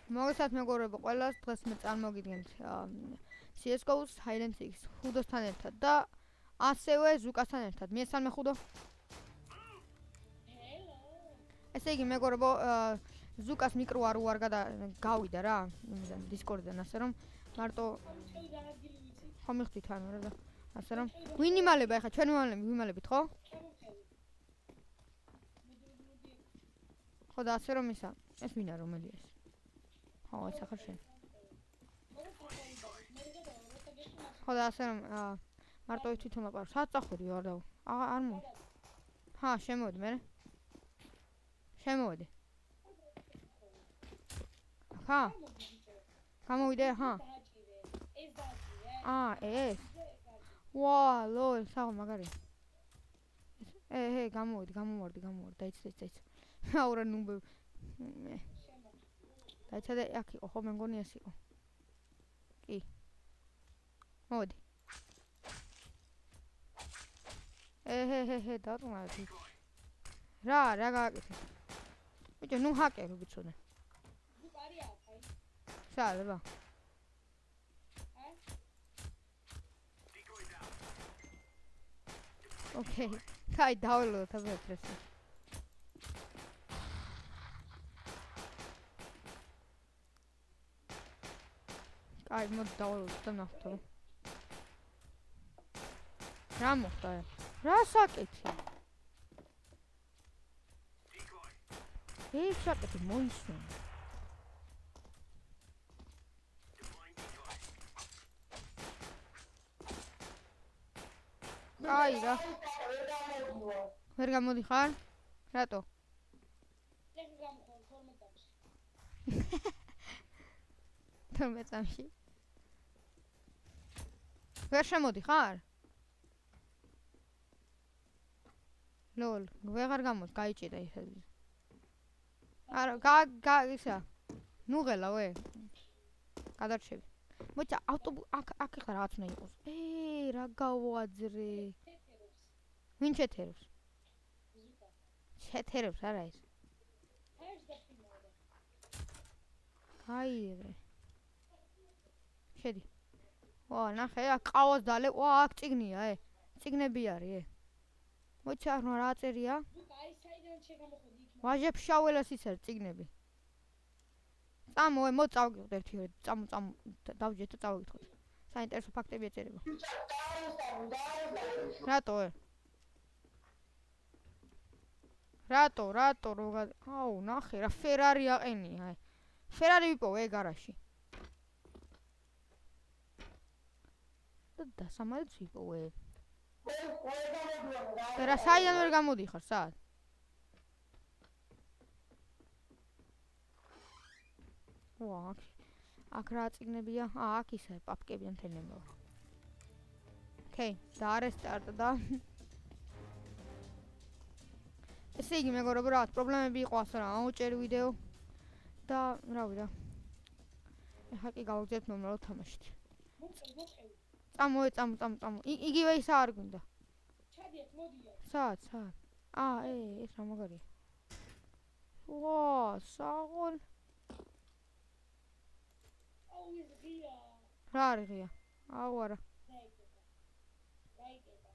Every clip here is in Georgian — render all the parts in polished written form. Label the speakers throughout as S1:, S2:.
S1: მოგესალმებით მეგობრებო ყველას, დღეს მე წარმოგიდგენთ CS:GO-ს Hide and Seek ხუდოსთან ერთად და ასევე ზუკასთან ერთად. მიესალმე ხუდო. ესე იგი მეგობრებო, ზუკას მიკრო არ უარ გავიდა რა, იმიდან Discord-დან, ასე რომ მარტო ხომ მიხდით ანუ რა, ასე რომ ვინ იმალება ახლა ჩვენ ვიმალებით, ხო? ხო და ასე რომ ისა, ეს ვინა რომელია ეს? ხო, ეს ახლა შენ. ხო და ასე რომ მარტო ის თვითონ აყარ. სად წახვიდი ვარ და არ მო. ჰა, შემოვედი მე. შემოვედი. ჰა. გამოვიდე, ჰა. ეს. ვა, ლოლ, საღო მაგარი. გამოვარდი, დაიცი. აურა ნუბე. დაიცა და აქ იყო, ხო მე მგონი ეს იყო. კი. მოდი. დატომარი. რა გააკეთე? ბიჭო, ნუ ჰაკერი ვიცოდე. ზუკარია, ხაი. საალება. ოკეი. კაი, დაველოდოთ აბა ეს. კაი, მოდი დაველოდოთ და ნახოთ. რა მოხდა? რა საკეთე? ეს საკეთე მოისმენ. აი რა. ვერ გამოდიხარ? რატო? ეს გამხარ 12 წამში. 12 წამში. ვერ შემოდიხარ? ლოლ, ვეღარ გამოდი, გაიჭირა ისე. არა, ისა. ნუღელა ვე. გადარჩები. მოიცა აქ ახლა რაღაც უნდა იყოს. რა გავაძრე. ვინ ჩეთერებს? ზუკა. ჩეთერებს არა ის. აირე. შედი. ვა, ნახე, აქ ყავას დალე. ვა, აქ წიგნია, წიგნები არის, მოიცა რა წერია? ზუკა, აი საიდან შეგამოხდი იქ. ვაჟებ შაველას ის არის წიგნები. წამო, მოწავგეთ ერთი ორი, წამო, დავჯეთ და წავიკითხოთ. საინტერესო ფაქტები ეწერება. რატო როგა? აუ, ნახე რა ფერარი აყენია, ფერარი ვიპოვე გარაჟში. და სამალიც ვიპოვე. და რა საიდან ვერ გამოდიხარ, სად? ვა, აქ რა წიგნებია? აქ ისე პაპკები მთელნებია. ოკეი, და არესტარტ და ესე იგი მეგობრებო, რაღაც პრობლემები იყო ასე რა, აუჭერი ვიდეო და რავი რა. ეხლა კი გავაგზავნეთ ნორმალურად თამაშით. წამო. იგივე ისა არ გვინდა. ჩადიეთ, მოდია. სად? ეს რა მაგარია. ვა, საღოლ. აუ ის ღია. რა არის ღია? აუ არა. დაიკეტა.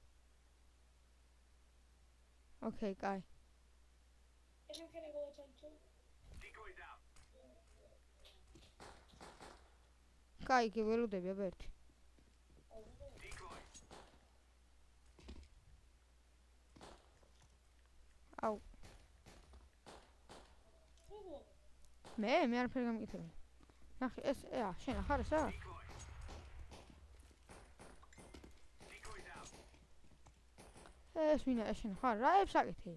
S1: ოკეი, კაი. ეხლა ხერე გავაჩანჩო. კაი, კი ველოდები აბა ერთი. აუ. მე არაფერი გამიკეთებია. ნახე ეს შენ ახარ ესა? ეს ვინა შენ ხარ? რა ებს აკეთე?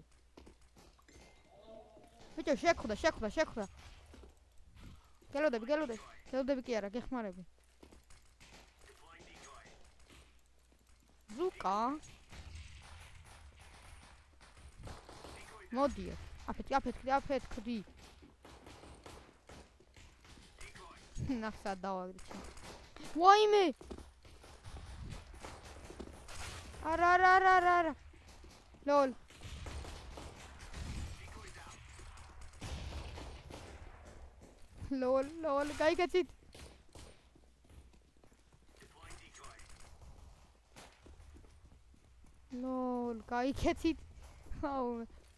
S1: ბიჭო შეხვდა. გელოდები კი არა, გეხმარები. ზუკა. მოდიო. აფეთ კდი. ნახსა დავაგდე. ვაიმე. არა. ლოლ. ლოლ გაიგაცით ლოლ გაიგაცით აუ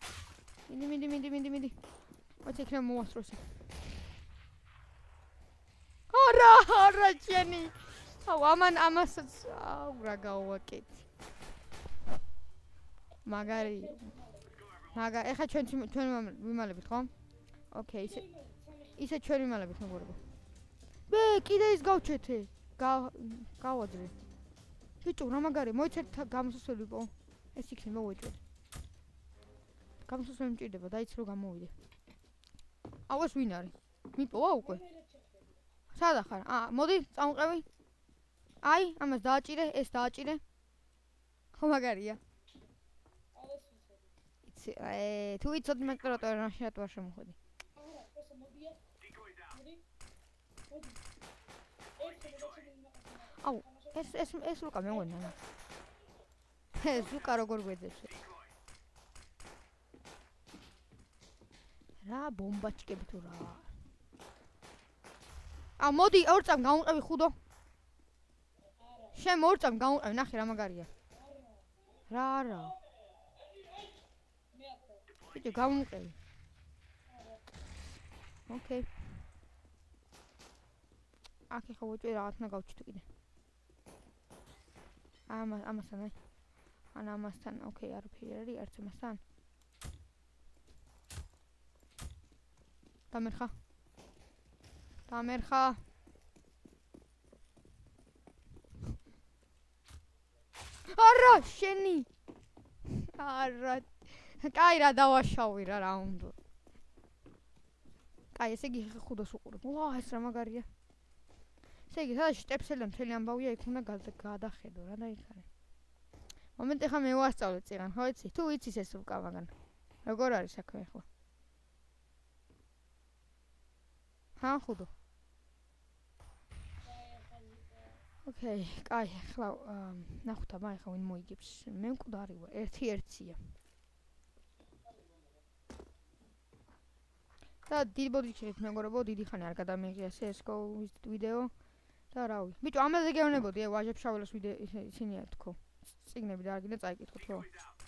S1: მიდი ოც იქნება მოასწროს არა ჩენი აუ ამასაც აუ რა გავაკეთე მაგარი ეხა ჩვენ ვიმალებით ხო? ოკეი, ისე ჩვენ ვიმალებით მეგობრებო. მე კიდე ის გავჩეთე. გავაძრე. ბიჭო, რა მაგარი, მოიცეთ გამოსასვლელი ვიყო. ეს იქნება მოვეჭვეთ. გამოსასვლელი მჭირდება, დაიც რო გამოვიდე. აუ ეს ვინ არის? მიპოვა უკვე. სადა ხარ? მოდი, წამყევი. აი, ამას დააჭირე, ეს დააჭირე. ხო მაგარია. თუ იცოდ მეკროტო რაშიათ ვარ შემოხვედი. აუ, ეს ლუკა მეუენა. ეს ლუკა როგორ გვეძებს? რა ბომბაჩკები თუ რა. მოდი, ორ წამ გამოვყევი ხუდო. შენ ორ წამ გამოვყევი, ნახე რა მაგარია. რა. ბიჭო გამოვყევი. ოკეი. აქ ხა ვუჭი რაღაცნა გავჩიტო კიდე. ამასთან აი. ამასთან, ოკეი, არაფერი არის, არც ამასთან. დამერხა. არა, შენი. არა. კაი რა დავაშავი რა უნდა. კაი, ესე იგი ხუდოს უყურებ. ვა, ეს რა მაგარია. ესე იგი, სადაც შტეფსელი მთელი ამბავია, იქ უნდა გადახედო რა და იქ არის. მომენტ ეხა მე ვასწავლე წიგან, ხო იცი? თუ იცის ეს რუკა მაგან. როგორ არის საქმე ახლა? ხუდო. ოკეი, კაი, ახლა ნახოთ აბა ეხა ვინ მოიგებს. მე მკვდარი ვარ, 1-1-ია. და დიდი ბოდიშით მეგობრებო, დიდი ხანი არ გადამიღია CS:GO ვიდეო და რავი. ბიჭო, ამაზე გეუბნებოდი, ვაჟებ შაველოს ვიდეო ისინია თქო. წიგნები და არ გინდა წაიკითხოთ ხო?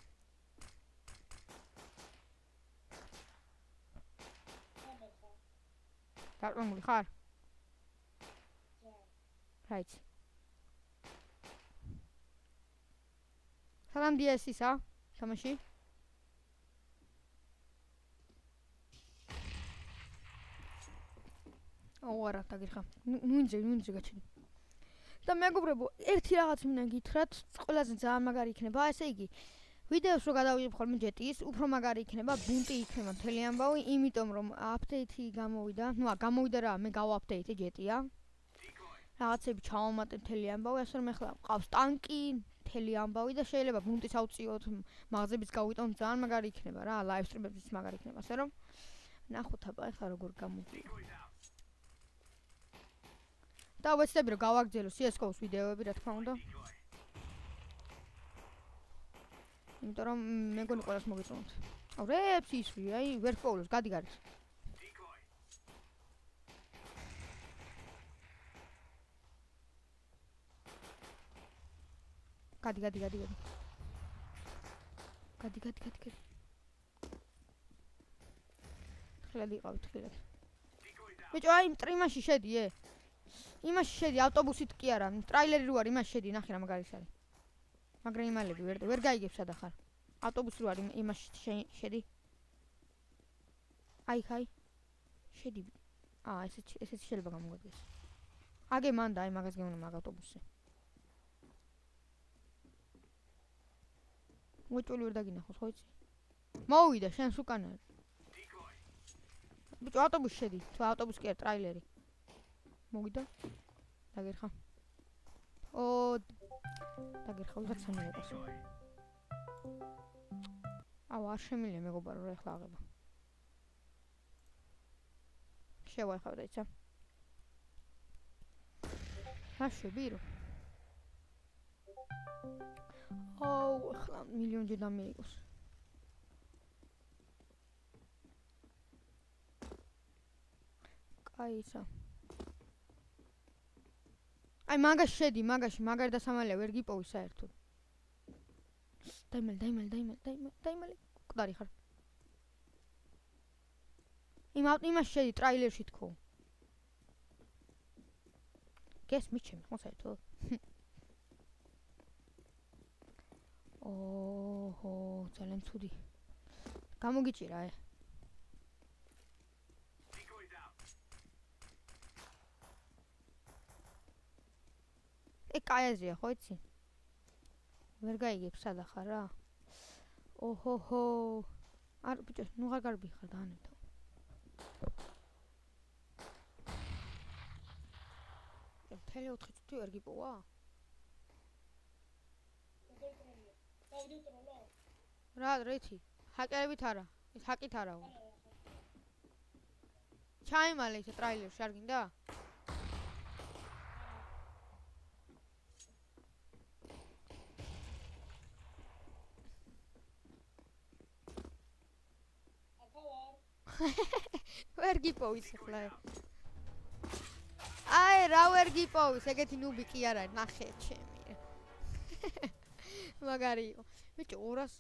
S1: დარწმუნებული ხარ? რაიც. სანამ DS-ისა, თამაში? არა, დაგიხა. ნუინძე გაჩენი. და მეგობრებო, ერთი რაღაც მინდა გითხრათ, ყველაზე ძალიან მაგარი იქნება, ესე იგი, ვიდეოს რო გადავიღებ ხოლმე ჯეტის, უფრო მაგარი იქნება, ბუნტი იქნება მთელი ამბავი, იმიტომ რომ აპდეითი გამოვიდა, გამოვიდა რა, მე გავაპდეითე ჯეტია. რაღაცები ჩავამატე მთელი ამბავი, ასე რომ ახლა მყავს ტანკი, მთელი ამბავი და შეიძლება ბუნტის ავწიოთ, მაღაზიებიც გავიტანოთ, ძალიან მაგარი იქნება რა, ლაივ სტრიმებიც მაგარი იქნება, ასე რომ ნახოთ აბა ახლა როგორ გამოგვიდა. და ვეცდები რომ გავაგრძელო CS:GO-ს ვიდეოები, რა თქმა უნდა. იმიტომ რომ მეგონი ყველას მოგეწონოთ. აუ რეps ისვრი, აი ვერ ფოლოს, გადი გარის. გადი. ხლები ყავით ხლები. ბიჭო, აი იმაში შედი, იმაში შედი, ავტობუსით კი არა, ტრაილერი რო არის, იმაში შედი, ნახე რა მაგარი არის. მაგრამ იმალები ვერ გაიგებ სადა ხარ. ავტობუსი რო არის, იმაში შედი. აი. შედი. ესეც შეიძლება გამოგვიდეს. აგე მან და აი მაგას გემონა მაგ ავტობუსზე. მოჭული ვერ დაგინახოს, ხო იცი? მოვიდა შენს უკან არის. ბიჭო, ავტობუსში შედი, თუ ავტობუსი კი არა, ტრაილერი. მოვიდა. დაგერხა. დაგერხა, ვიღაც ამერეკას. აუ, არ შემიძლია მეგობარო რა ეხლა აღება. შევაიხავდა იცი. აშები რო. აუ, ახლა მილიონჯერ დამეიგოს. აი ისა. აი მაგაში შედი, მაგაში, მაგარი დასამალია ვერ გიპოვი საერთოდ. დაიმალე. მკვდარი ხარ. იმაში შედი ტრაილერში თქო. გესმის ჩემი ხო საერთოდ? ოჰო, ძალიან ცუდი. გამოგიჭირა ე. კაიაზია ხო იცი? ვერ გაიგებ სადა ხარ რა? ოჰოჰო. არ ბიჭო, ნუ აღარ გარბი ხარ დაანებთო. მთელი 4 წუთი ვერ გიპოვა? რა რეთი? ჰაკერებით არა. ეს ჰაკით არაო. ჩაიმალე ეს ტრაილერში არ გინდა? ვერ გიპოვის ახლა. აი რა ვერ გიპოვის, ეგეთი ნუბი კი არა, ნახე ჩემი. მაგარი იყო. ბიჭო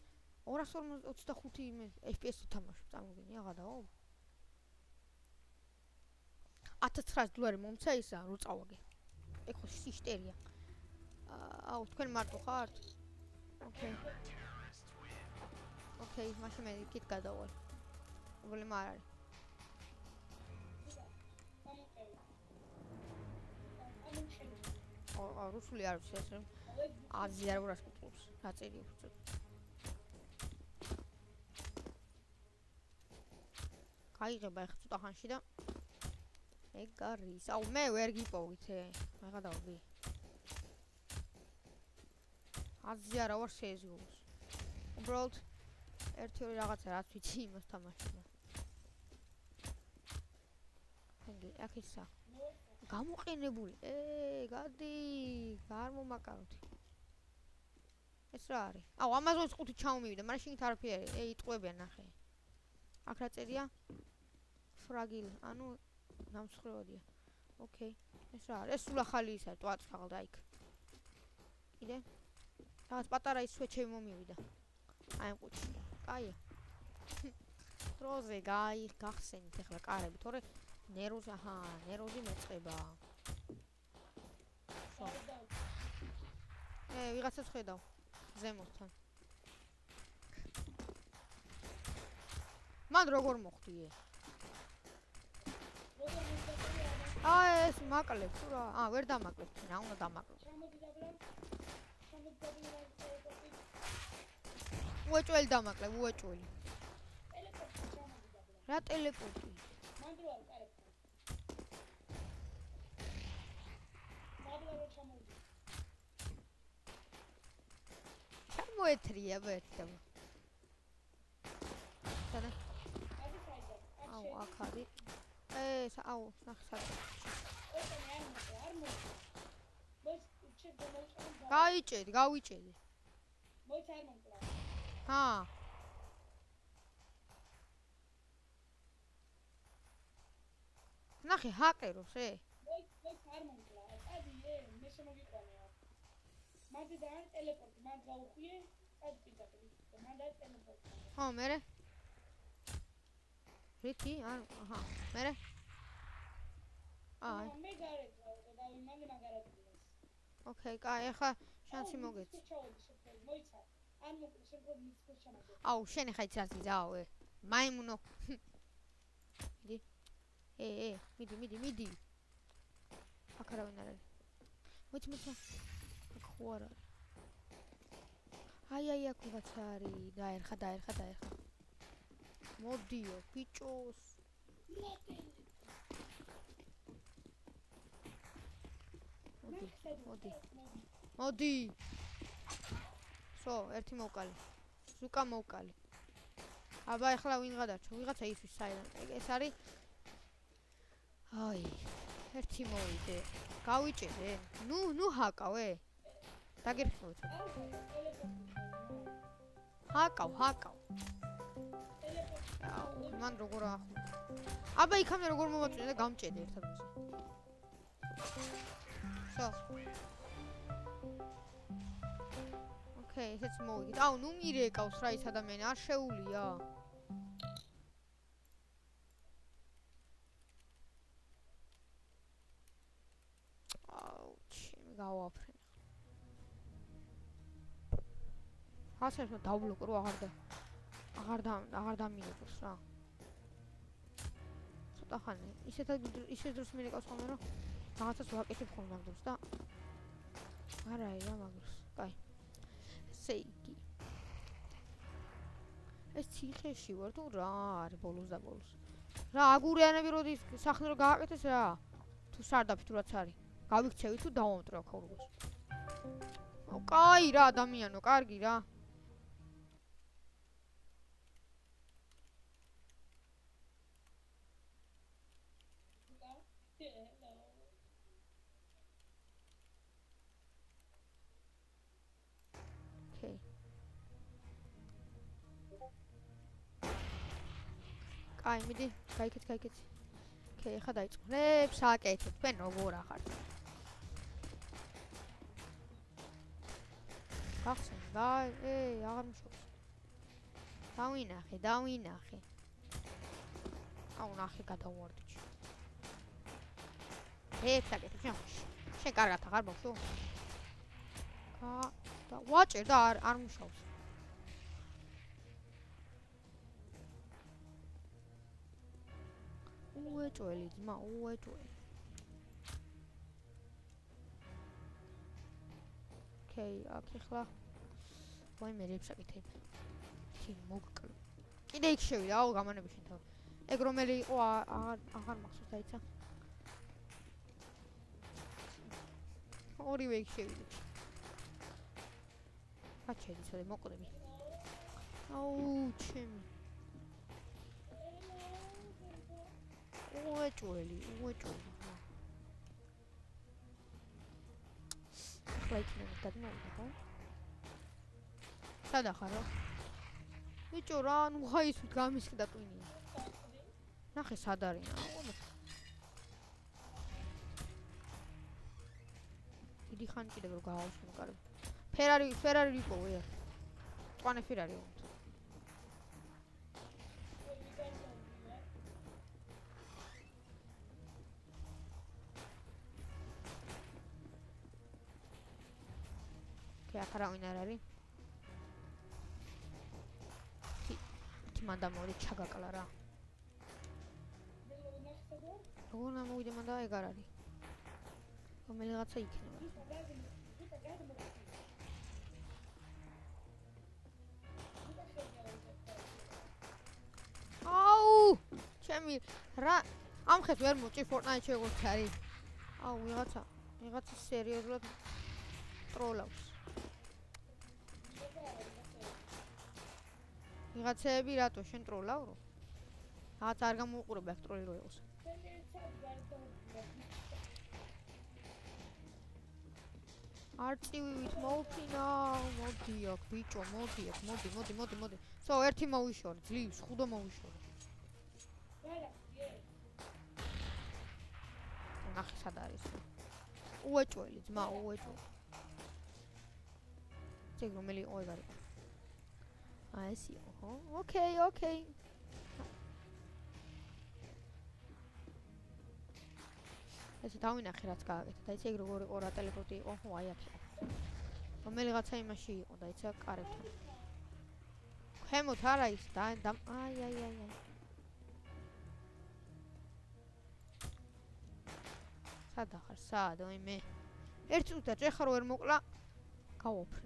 S1: 225 FPS-ით თამაშობ, წარმოგიდგენი აღადაო. 1900 დოლარი მომცა ისა, რო წავაგე. ეგ ხო სიშტერია. აუ, თქვენ მარტო ხართ? ოკეი, მაშინ მე იქით გადავალ. პრობლემა არ არის. რუსული არ ვიცი ეს აზია რა გასკუთავს რა წერია უცებ გაიღება ახლა ცოტა ხანში და ეგ არის აუ მე ვერ გიპოვით მაგა დავდი აზია რა ვარ შეზღუს უბრალოდ ერთი ორი რაღაცა რაც ვიცი იმას თამაშობ ხენგი აქ ისა გამოყენებული გადი არ მომაკაროთ ეს რა არის აუ ამაზონის ყუთი ჩაუმივიდა მაგრამ შინით არაფერი იტყვებიან ნახე აქ რა წერია ფრაგილ ანუ ნამსხვრევადია ოკეი ეს რა არის ეს სულ ახალი ისა ტვაც ხალდა იქ კიდე რაღაც პატარა ის სვეჩები მომივიდა აი ამ ყუთში კაია დროზე გახსენით ახლა კარები თორე ნეროზი აჰა ნეროზი მეწყება ვიღაცას ხედავ ზემოთთან მან როგორ მოხდი ეს მაკლებ თუ რა ვერ დამაკლებ რა უნდა დამაკლებ უეჭველი დამაკლებ უეჭველი რა ტელეპორტი მოეთრია ვერთა დანა აუ აქ არის ეს აუ ნახე გავიჭედი ჰა ნახე ჰაკეროს არ მომკლა ადი მე შემოგიყვანე მანდ და ტელეპორტი მანდ გაუხვიე ადი პიტაკი მანდ და ტელეპორტი ხო მერე რითი აჰა მერე მე გარეთ დავიმალე მაგარადილეს ოკეი კაი ახლა შანსი მოგეცი მოიცა ან მოკლე შემდგომ მიწის ჩამაგე აუ შენ ხა იცი რაც გიზაო მაიმუნო მიდი აქ არავინ არ არის მოიცა აქ ხო არ არის აი აქ ვიღაც არის დაერხა მოდიო ბიჭოს მოდი სო ერთი მოვკალი ზუკა მოვკალი აბა ახლა ვინ გადარჩა ვიღაცა ისთვის საიდან ეს არის აი ერთი მოვიდე გავიჭერე ნუ ჰაკავე დაგერხოთ ჰაკავ მან როგორ ახლა. აბა იქამდე როგორ მომაწვია და გამჭედე ერთად მოსა. So. Okay, ესეც მოვიგეთ. აუ, ნუ მირეკავს რა ის ადამიანი, არ შეუულია. აუ, ჩემი გავაფრენ. ასეც დავბლოკო რო აღარ დამირეკოს რა. ცოტა ხანი ისეთ დროს მირეკავს ხოლმე რომ რაღაცას ვაკეთებ ხოლმე ამ დროს და არა რა მაგას. კაი. ესე იგი. ეს ციხეში ვარ თუ რა არის ბოლოს და ბოლოს. რა აგურიანები როდის სახლი რო გააკეთეს რა. თუ სარდაფი თუ რაც არის. გავიქცევი თუ დავამტრო ქაურობას. აუ კაი რა ადამიანო, კარგი რა. Okay. კაი, მიდი, გაიქეთ. Okay, ხა დაიწყო. სააკეთეთ, თქვენ როგორ ახართ? ახსენ, აღარ მუშაობს. დავინახე. აუ, ნახე გადავარდი. სააკეთეთ, შენ კარგად აღარ ბავშვო? და ვაჭერ და არ მუშაობს. უეჭველი ძმა, უეჭველი. Okay, აქ ახლა ვაიმე რეფსაკეთებ. კი მოგკლ. კიდე იქ შევიდა, აუ გამანებიშენ თავი. ეგ რომელი იყო აღარ მახსოვს დაიცა. ორივე იქ შევიდა. აჩედი ცოტა მოკვდები. აუ ჩემი. უეჭველი. ლაიქნები გადმოვიდა ხო? სადა ხარო? ბიჭო რა, ნუ ხაისვით გამისკდა ტვინია. ნახე სად არის? დიდი ხანი კიდევ რო გავავსო კარგი. ფერარი ვიპოვე. ყვანე ფერარი ვარ. აქ არავინ არ არის. მან დამოვიდე ჩაგაკლა რა. როგორ მოვიდე მან და ეგ არ არის. რომელიღაცა იქნება. აუ! ჩემი რა ამ ხეს ვერ მოჭი Fortnite-ში როგორც არის. აუ, ვიღაცა სერიოზულად ტროლავს. ვიღაცები რატო შენ ტროლავ რო? რაღაც არ გამოუყურებ აქ ტროლი რო იყოს. არწივით მოვფინა, მოდი აქ ბიჭო, მოდი. სო ერთი მოვიშორე, ძლივს, ხუდო მოვიშორე. ნახე სად არის. უეჭველი ძმა, უეჭველი. ეგ რომელი იყო ეგ არის. ეს იყო, ხო? Okay. ეს დავინახე რაც გააკეთა. და იცი ეგ როგორ იყო რა ტელეპორტი იყო, ხო, აი აქ იყო. რომელიღაცა იმაში იყო და იცი აქ კარებთან. ქვემოთ არა ის და აი. სად ახარ? სად, ოიმე? ერთ წუთად ეხა რო ვერ მოკლა, გავოფრენ.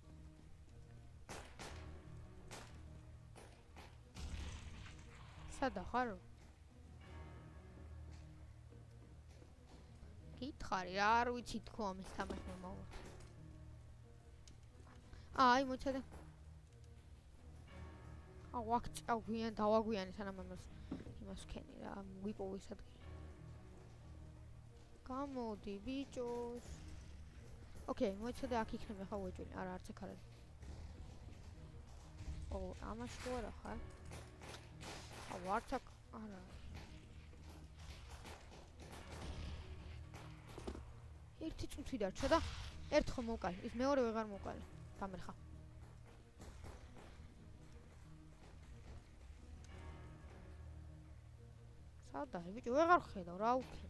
S1: სად ახარ? გითხარი რა, არ ვიცი თქო ამის თამაში მოვა. აი მოწადე. აუ აქ წავგვიან დავაგვიანი სანამ იმას ვქენი რა, ვიპოვე ეს ადგილი. გამოდი ბიჭოს. ოკეი, მოწადე აქ იქნება ხა უეჭველი, არა არც აქ არის. ო, ამაში თუ არა ხარ? არც აქ არა. ერთი წუთი დარჩა და ერთხელ მოვკალი. ის მეორე ვეღარ მოვკალი. გამერხა. სადა, ბიჭო, ვეღარ ხედავ, რა უქე.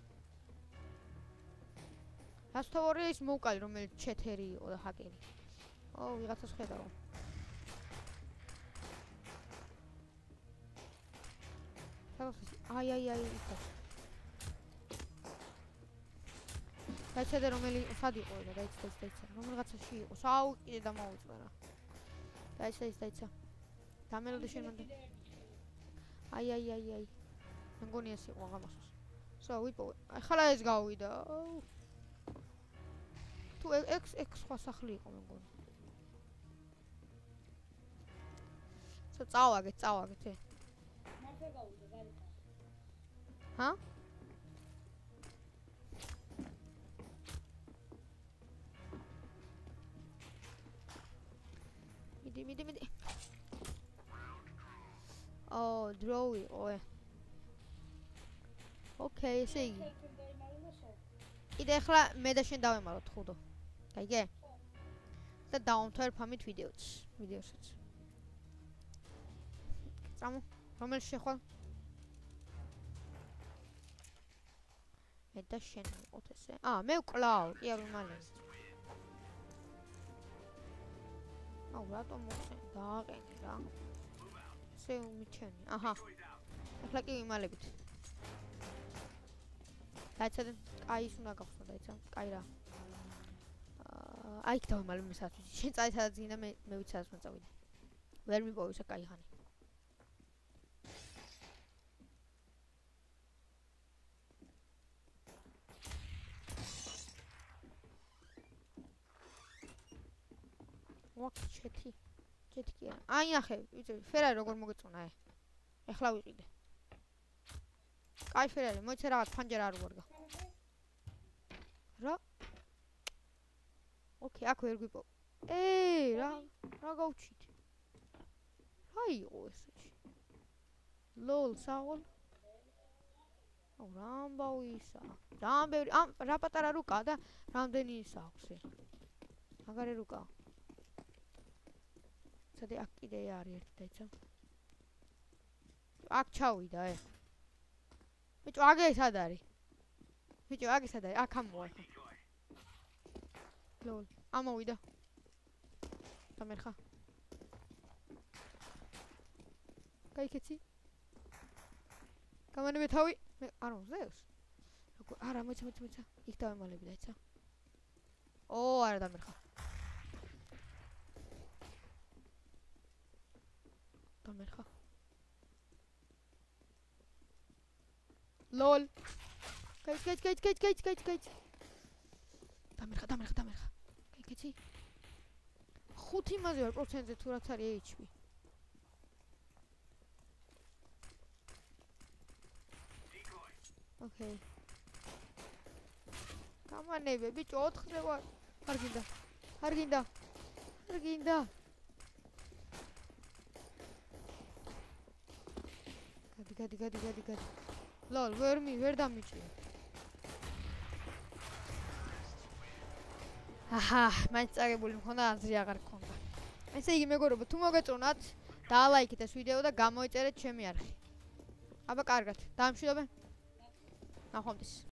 S1: ასთავარი ის მოვკალი, რომელიც ჩეთერი იყო და ჰაკერი. ვიღაცას ხედავ. აი, ის. დაიცადე რომელი სად იყო და დაიცა. რომელიღაცაში იყო. კიდე დამოვიწვა რა. დაიცა. დამელოდე შენ მანდ. აი. მგონი ეს იყო აღამასოს. ვიპოვე. ახლა ეს გავიდა. თუ ეგ სხვა სახლი იყო მგონი. წავაგეთ.
S2: მარტო გავიდა გარეთ.
S1: ჰა? მიდი. დროუ იყო. ოკეი, ესე იგი. კიდე ახლა მე და შენ დავემალოთ ხუდო. გაიგე? და დავამთავრებთ ვიდეოსაც. წამო, რომელში შეხვალ? მე და შენ ვიყოთ ესე. მე ვკლავ, კი არ ვიმალე. რატომ მოხსენ? დააყენე რა. ესე უმიჩენი. აჰა. ახლა კი ვიმალებით. დაიცადე, ის უნდა გავხსნა დაიცა. კაი რა. იქ დავიმალე მე საათი. შენ წაი სადაც გინდა მე ვიცი სადაც უნდა წავიდე. ვერ მიპოვე ისე კაი ხანი. ჩეთი კი არა. აი ნახე, ვიცი, ფერარი როგორ მოგეწონა ე. ეხლა ვიყიდე. კაი ფერარი, მოიცა რაღაც ფანჯარა არ უვარგა. რა? ოკეი, აქ ვერ გვიპოვ. რა გავჩით? რა იყო ესე? ლოლ, საღოლ. რა ამბავისა? ძალიან ბევრი, რა პატარა რუკა და რამდენი ისა აქვს ე. მაგარი რუკა. სადე აქ კიდე არის ერთი დაიცა. აქ ჩავიდა ე. ბიჭო, აგე სად არის? აქ ამოვა. ლოლ, ამოვიდა. დამერხა. გაიქეცი. გამანებე თავი. მე არ მომზევს. არა, მოიცა. იქ დავემალები დაიცა. არა დამერხა. დამერხა. ლოლ. გაიც. დამერხა. გაიქეცი. 5 იმაზე ვარ პროცენტზე თუ რაც არის HP. ოკეი. გამანებე, ბიჭო, 4-ზე ვარ. არ გინდა. გადი. ლოლ, ვერ დამიჭი. მაინც წაგებული მქონდა, აზრი აღარ მქონდა. ესე იგი მეგობრებო, თუ მოგეწონათ, დაალაიქეთ ეს ვიდეო და გამოიწერეთ ჩემი არხი. აბა კარგად, დამშვიდობე. ნახვამდის.